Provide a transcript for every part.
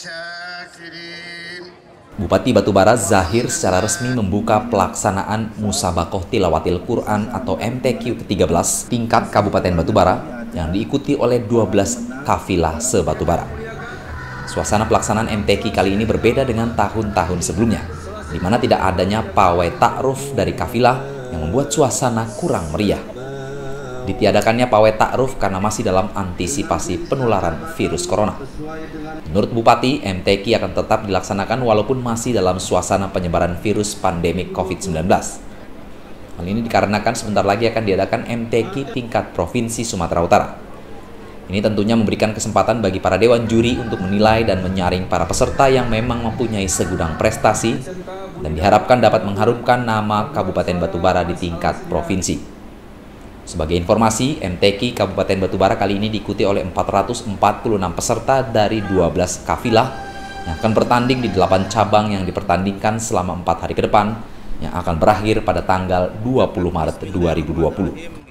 الشاكرين. Bupati Batubara Zahir secara resmi membuka pelaksanaan Musabakoh Tilawatil Quran atau MTQ ke-13 tingkat Kabupaten Batubara yang diikuti oleh 12 kafilah se-Batubara. Suasana pelaksanaan MTQ kali ini berbeda dengan tahun-tahun sebelumnya, di mana tidak adanya pawai ta'ruf dari kafilah yang membuat suasana kurang meriah. Ditiadakannya pawai ta'ruf karena masih dalam antisipasi penularan virus corona. Menurut Bupati, MTQ akan tetap dilaksanakan walaupun masih dalam suasana penyebaran virus pandemik COVID-19. Hal ini dikarenakan sebentar lagi akan diadakan MTQ tingkat Provinsi Sumatera Utara. Ini tentunya memberikan kesempatan bagi para dewan juri untuk menilai dan menyaring para peserta yang memang mempunyai segudang prestasi dan diharapkan dapat mengharumkan nama Kabupaten Batubara di tingkat provinsi. Sebagai informasi, MTQ Kabupaten Batubara kali ini diikuti oleh 446 peserta dari 12 kafilah yang akan bertanding di 8 cabang yang dipertandingkan selama 4 hari ke depan yang akan berakhir pada tanggal 20 Maret 2020.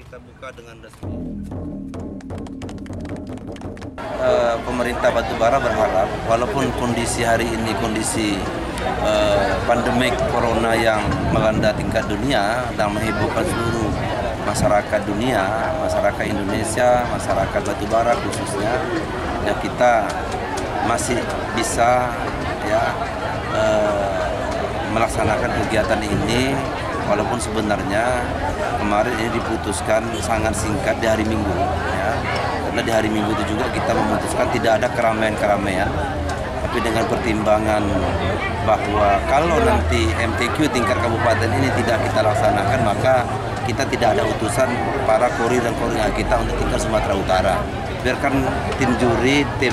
Pemerintah Batubara berharap walaupun kondisi hari ini kondisi pandemik corona yang melanda tingkat dunia dan menghebohkan seluruh masyarakat dunia, masyarakat Indonesia, masyarakat Batubara khususnya, ya kita masih bisa melaksanakan kegiatan ini walaupun sebenarnya kemarin ini diputuskan sangat singkat di hari Minggu, ya. Karena di hari Minggu itu juga kita memutuskan tidak ada keramaian-keramaian, tapi dengan pertimbangan bahwa kalau nanti MTQ tingkat kabupaten ini tidak kita laksanakan, maka kita tidak ada utusan para kori dan koringa kita untuk tingkat Sumatera Utara. Biarkan tim juri, tim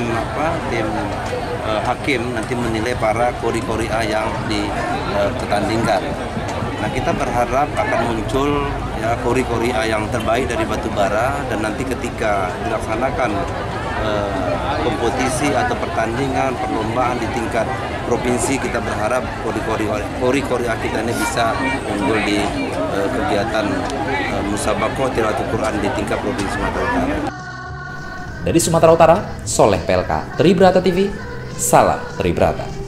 hakim nanti menilai para kori-kori A yang dipertandingkan. Nah, kita berharap akan muncul ya kori-kori A yang terbaik dari Batubara, dan nanti ketika dilaksanakan kompetisi atau pertandingan perlombaan di tingkat provinsi, kita berharap kori-kori A kita ini bisa unggul di kegiatan Musabakoh Tilawatil Quran di tingkat provinsi Sumatera Utara. Dari Sumatera Utara, Soleh PLK, Tribrata TV, salam Tribrata.